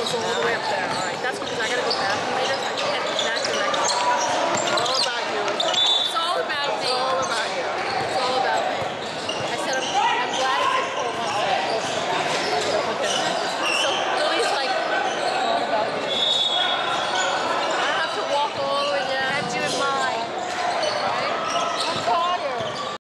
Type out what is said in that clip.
all the way up there. All right, that's because I gotta go bathroom later. So I can't that direction.